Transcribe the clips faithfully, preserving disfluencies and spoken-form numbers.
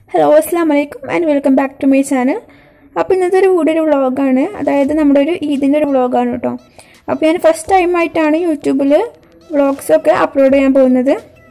Hello, Assalamu alaikum and welcome back to my channel. അപ്പോൾ ഇന്നത്തെ ഒരു വീഡിയോ വ്ളോഗ് ആണ്. അതായത് നമ്മുടെ ഒരു ഈദിന്റെ ഒരു വ്ളോഗ് ആണ് ട്ടോ. അപ്പോൾ ഞാൻ ഫസ്റ്റ് ടൈം ആയിട്ടാണ് യൂട്യൂബിൽ വ്ളോഗ്സ് ഒക്കെ അപ്ലോഡ് ചെയ്യാൻ പോകുന്നത്.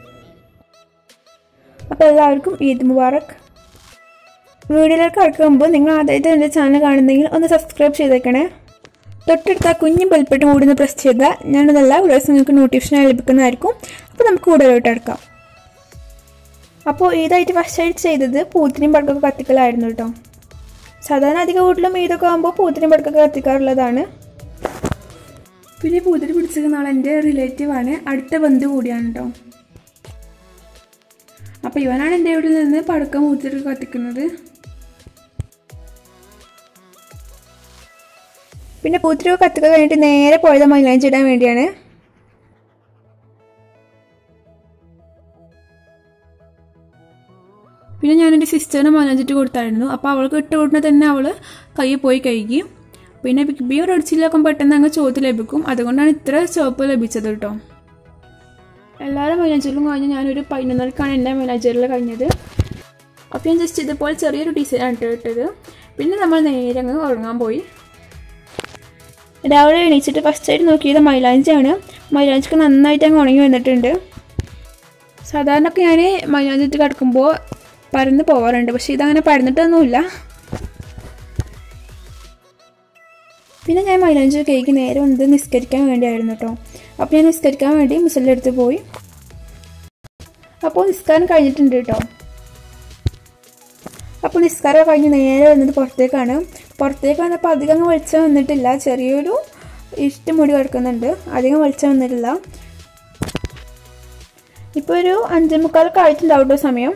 അപ്പോൾ എല്ലാവർക്കും ഈദ് മുബാറക്. വീഡിയോയിലേക്ക് കടക്കുമ്പോൾ നിങ്ങൾ ആദ്യമായിട്ട് എൻ്റെ ചാനൽ കാണുന്നെങ്കിൽ ഒന്ന് സബ്സ്ക്രൈബ് ചെയ്തേക്കണേ. തൊട്ടടുത്ത കുഞ്ഞു ബെൽബട്ടൺ കൂടി ഒന്ന് പ്രസ് ചെയ്താൽ ഞാനതെല്ലാം വീഡിയോസ് നിങ്ങൾക്ക് നോട്ടിഫിക്കേഷൻ ലഭിക്കുന്നതായിരിക്കും. അപ്പോൾ നമുക്ക് കൂടുതലായിട്ട് എടുക്കാം. അപ്പോൾ ഈദായിട്ട് ഫസ്റ്റ് ആയിട്ട് ചെയ്തത് പൂത്തിരിയും പടക്കൊക്കെ കത്തിക്കലായിരുന്നു കേട്ടോ. സാധാരണ അധികം വീട്ടിലും ഈദൊക്കെ ആകുമ്പോൾ പൂത്തിരിയും പടക്കൊക്കെ കത്തിക്കാറുള്ളതാണ്. പിന്നെ പൂത്തിരി പിടിച്ചിരിക്കുന്ന ആൾ എൻ്റെ റിലേറ്റീവാണ്, അടുത്ത ബന്ധു കൂടിയാണ് കേട്ടോ. അപ്പോൾ ഇവനാണ് എൻ്റെ വീട്ടിൽ നിന്ന് പടക്കം പൂത്തിരി കത്തിക്കുന്നത്. പിന്നെ പൂത്തിരി കത്തിക്കാൻ കഴിഞ്ഞിട്ട് നേരെ പോയത് മൈലാഞ്ചി ഇടാൻ വേണ്ടിയാണ്. പിന്നെ ഞാൻ എൻ്റെ സിസ്റ്ററിന് മൈലാഞ്ചിട്ട് കൊടുത്തായിരുന്നു. അപ്പോൾ അവൾക്ക് ഇട്ട് കൊടുക്കുന്നത് തന്നെ അവൾ കയ്യിൽ പോയി കഴുകി. പിന്നെ ബിഗ് ഒരു അടിച്ചിലൊക്കെ പെട്ടെന്ന് അങ്ങ് ചോത്ത് ലഭിക്കും, അതുകൊണ്ടാണ് ഇത്ര ചുവപ്പ് ലഭിച്ചത് കേട്ടോ. എല്ലാവരും മൈലാഞ്ചിലും കഴിഞ്ഞ് ഞാനൊരു പതിനൊന്നരക്കാണ് എൻ്റെ മൈലാഞ്ചിയിൽ കഴിഞ്ഞത്. അപ്പോൾ ഞാൻ ജസ്റ്റ് ഇതുപോലെ ചെറിയൊരു ഡിസൈനാണ് ഇട്ടത്. പിന്നെ നമ്മൾ നേരെ അങ്ങ് ഉറങ്ങാൻ പോയി. രാവിലെ എണീച്ചിട്ട് ഫസ്റ്റ് ആയിട്ട് നോക്കിയത് മൈലാഞ്ചിയാണ്. മൈലാഞ്ചിക്ക് നന്നായിട്ട് അങ്ങ് ഉണങ്ങി വന്നിട്ടുണ്ട്. സാധാരണ ഒക്കെ ഞാൻ മൈലാഞ്ചിട്ട് കിടക്കുമ്പോൾ പരന്ന് പോകാറുണ്ട്, പക്ഷെ ഇതങ്ങനെ പരന്നിട്ടൊന്നുമില്ല. പിന്നെ ഞാൻ മൈലാഞ്ചി കേക്ക് നേരെ വന്നത് നിസ്കരിക്കാൻ വേണ്ടിയായിരുന്നു കേട്ടോ. അപ്പോൾ ഞാൻ നിസ്കരിക്കാൻ വേണ്ടി മുസലിൻ്റെ അടുത്ത് പോയി. അപ്പോൾ നിസ്കാരം കഴിഞ്ഞിട്ടുണ്ട് കേട്ടോ. അപ്പോൾ നിസ്കാരം കഴിഞ്ഞ് നേരെ വന്നത് പുറത്തേക്കാണ്. പുറത്തേക്ക് വന്നപ്പോൾ അധികം അങ്ങ് വെളിച്ചം വന്നിട്ടില്ല, ചെറിയൊരു ഇഷ്ടം മുടി കിടക്കുന്നുണ്ട്, അധികം വെളിച്ചം വന്നിട്ടില്ല. ഇപ്പോൾ ഒരു അഞ്ചേ മുക്കാലൊക്കെ ആയിട്ടുണ്ടാവും കേട്ടോ സമയം.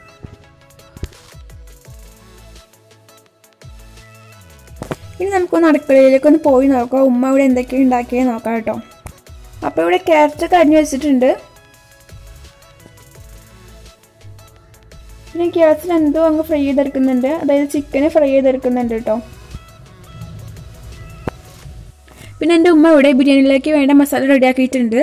ഇനി നമുക്കൊന്ന് അടുക്കളയിലേക്കൊന്ന് പോയി നോക്കാം, ഉമ്മ ഇവിടെ എന്തൊക്കെയാണ് ഉണ്ടാക്കിയത് നോക്കാം കേട്ടോ. അപ്പോൾ ഇവിടെ ക്യാരറ്റ് കരിഞ്ഞ് വെച്ചിട്ടുണ്ട്. പിന്നെ ഗ്യാസിൽ എന്തോ അങ്ങ് ഫ്രൈ ചെയ്തെടുക്കുന്നുണ്ട്, അതായത് ചിക്കന് ഫ്രൈ ചെയ്തെടുക്കുന്നുണ്ട് കേട്ടോ. പിന്നെ എൻ്റെ ഉമ്മ ഇവിടെ ബിരിയാണിയിലേക്ക് വേണ്ട മസാല റെഡിയാക്കിയിട്ടുണ്ട്.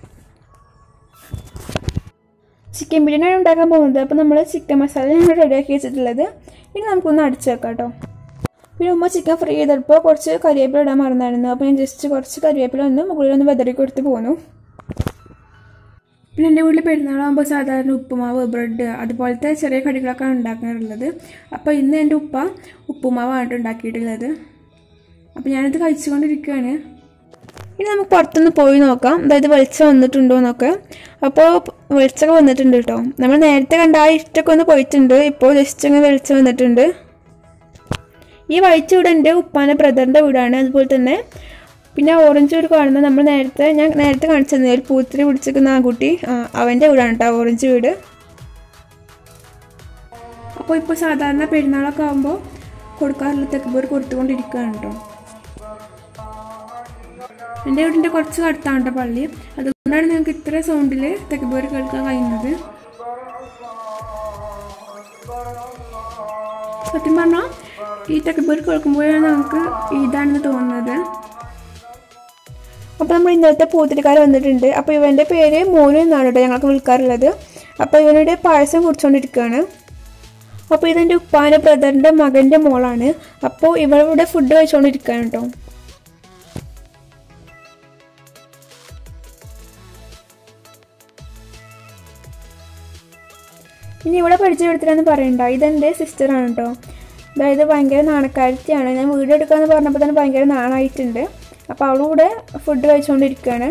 ചിക്കൻ ബിരിയാണിയാണ് ഉണ്ടാക്കാൻ പോകുന്നത്. അപ്പോൾ നമ്മൾ ചിക്കൻ മസാലയാണ് റെഡിയാക്കി വെച്ചിട്ടുള്ളത്. ഇനി നമുക്കൊന്ന് അടിച്ചു വെക്കാം കേട്ടോ. പിന്നെ ഉമ്മ ചിക്കൻ ഫ്രൈ ചെയ്തപ്പോൾ കുറച്ച് കറിവേപ്പില ഇടാൻ മറന്നായിരുന്നു. അപ്പോൾ ഞാൻ ജസ്റ്റ് കുറച്ച് കറിവേപ്പില ഒന്ന് മുകളിലൊന്ന് വെതറി കൊടുത്ത് പോന്നു. പിന്നെ എൻ്റെ വീട്ടിൽ പെരുന്നാളാകുമ്പോൾ സാധാരണ ഉപ്പുമാവ്, ബ്രെഡ് അതുപോലത്തെ ചെറിയ കടികളൊക്കെയാണ് ഉണ്ടാക്കാറുള്ളത്. അപ്പോൾ ഇന്ന് എൻ്റെ ഉപ്പ ഉപ്പുമാവാണ് ഉണ്ടാക്കിയിട്ടുള്ളത്. അപ്പോൾ ഞാനത് കഴിച്ചുകൊണ്ടിരിക്കുകയാണ്. ഇനി നമുക്ക് പുറത്തുനിന്ന് പോയി നോക്കാം, അതായത് വെളിച്ചം വന്നിട്ടുണ്ടോ എന്നൊക്കെ. അപ്പോൾ വെളിച്ചമൊക്കെ വന്നിട്ടുണ്ട് കേട്ടോ. നമ്മൾ നേരത്തെ കണ്ട ആ ഇഷ്ടമൊക്കെ ഒന്ന് പോയിട്ടുണ്ട്, ഇപ്പോൾ ജസ്റ്റ് അങ്ങ് വെളിച്ചം വന്നിട്ടുണ്ട്. ഈ വൈറ്റ് വീട് എൻ്റെ ഉപ്പാൻ്റെ ബ്രദറിൻ്റെ വീടാണ്. അതുപോലെ തന്നെ പിന്നെ ഓറഞ്ച് വീട് കാണുന്നത് നമ്മൾ നേരത്തെ ഞാൻ നേരത്തെ കാണിച്ചു തന്നെ ഒരു പൂത്തിരി പിടിച്ചിരിക്കുന്ന ആ കുട്ടി, അവൻ്റെ വീടാണ് കേട്ടോ ഓറഞ്ച് വീട്. അപ്പോൾ ഇപ്പോൾ സാധാരണ പെരുന്നാളൊക്കെ ആകുമ്പോൾ കൊടുക്കാറുള്ള തെക്കുബോർ കൊടുത്തുകൊണ്ടിരിക്കുകയാണ് കേട്ടോ. എൻ്റെ വീടിൻ്റെ കുറച്ച് അടുത്താണ് കേട്ടോ പള്ളി, അതുകൊണ്ടാണ് ഞങ്ങൾക്ക് ഇത്ര സൗണ്ടിൽ തെക്കുബോർ കേൾക്കാൻ കഴിയുന്നത്. സത്യം പറഞ്ഞാൽ ഈ തെക്കുബോർ കേൾക്കുമ്പോഴാണ് നമുക്ക് ഇതാണെന്ന് തോന്നുന്നത്. അപ്പോൾ നമ്മൾ ഇന്നത്തെ പൂത്തിരിക്കാർ വന്നിട്ടുണ്ട്. അപ്പോൾ ഇവൻ്റെ പേര് മോനു എന്നാണ് കേട്ടോ ഞങ്ങൾക്ക് വിളിക്കാറുള്ളത്. അപ്പോൾ ഇവനുടെ പായസം കുടിച്ചുകൊണ്ടിരിക്കുകയാണ്. അപ്പോൾ ഇതെൻ്റെ ഉപ്പാൻ്റെ ബ്രദറിൻ്റെ മകൻ്റെ മോളാണ്. അപ്പോൾ ഇവളിവിടെ ഫുഡ് കഴിച്ചുകൊണ്ടിരിക്കുകയാണ് കേട്ടോ. ഇനി ഇവിടെ പരിചയപ്പെടുത്തില്ലെന്ന് പറയണ്ട, ഇതെൻ്റെ സിസ്റ്ററാണ് കേട്ടോ. അതായത് ഭയങ്കര നാണക്കാരത്തിയാണ്. ഞാൻ വീഡിയോ എടുക്കാമെന്ന് പറഞ്ഞപ്പോൾ തന്നെ ഭയങ്കര നാണായിട്ടുണ്ട്. അപ്പോൾ അവളും കൂടെ ഫുഡ് കഴിച്ചുകൊണ്ടിരിക്കുകയാണ്.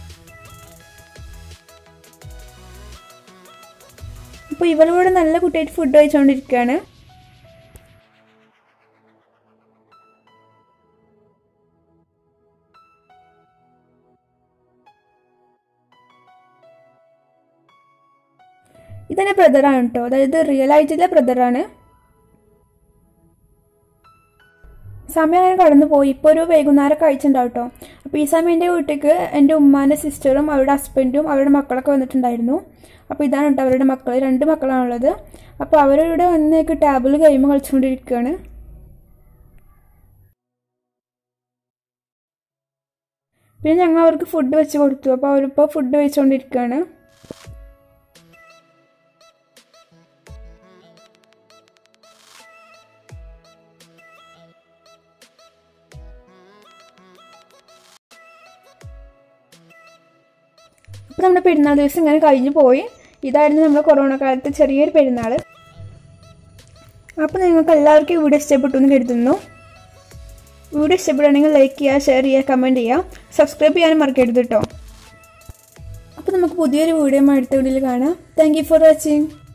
അപ്പോൾ ഇവളിവിടെ നല്ല കുട്ടിയായിട്ട് ഫുഡ് കഴിച്ചുകൊണ്ടിരിക്കുകയാണ്. ഇതെന്നെ ബ്രദറാണ് കേട്ടോ, അതായത് റിയൽ ആയിട്ടുള്ള ബ്രദറാണ്. സമയം അങ്ങനെ കടന്നു പോയി. ഇപ്പോൾ ഒരു വൈകുന്നേരം കഴിച്ചിട്ടുണ്ടാവും കേട്ടോ. അപ്പോൾ ഈ സമയം എൻ്റെ വീട്ടിലേക്ക് എൻ്റെ ഉമ്മാൻ്റെ സിസ്റ്ററും അവരുടെ ഹസ്ബൻഡും അവരുടെ മക്കളൊക്കെ വന്നിട്ടുണ്ടായിരുന്നു. അപ്പോൾ ഇതാണ് കേട്ടോ അവരുടെ മക്കൾ, രണ്ട് മക്കളാണുള്ളത്. അപ്പോൾ അവരിവിടെ വന്നേക്ക് ടേബിൾ ഗെയിം കളിച്ചുകൊണ്ടിരിക്കുകയാണ്. പിന്നെ ഞങ്ങൾ അവർക്ക് ഫുഡ് വെച്ച് കൊടുത്തു. അപ്പോൾ അവരിപ്പോൾ ഫുഡ് കഴിച്ചുകൊണ്ടിരിക്കുകയാണ്. അപ്പോൾ നമ്മുടെ പെരുന്നാൾ ദിവസം ഇങ്ങനെ കഴിഞ്ഞു പോയി. ഇതായിരുന്നു നമ്മുടെ കൊറോണ കാലത്ത് ചെറിയൊരു പെരുന്നാൾ. അപ്പോൾ നിങ്ങൾക്ക് എല്ലാവർക്കും ഈ വീഡിയോ ഇഷ്ടപ്പെട്ടു എന്ന് കരുതുന്നു. വീഡിയോ ഇഷ്ടപ്പെടുകയാണെങ്കിൽ ലൈക്ക് ചെയ്യുക, ഷെയർ ചെയ്യുക, കമൻറ്റ് ചെയ്യുക, സബ്സ്ക്രൈബ് ചെയ്യാനും മറക്കരുത് കേട്ടോ. അപ്പോൾ നമുക്ക് പുതിയൊരു വീഡിയോ അടുത്ത വീഡിയോയിൽ കാണാം. Thank you for watching.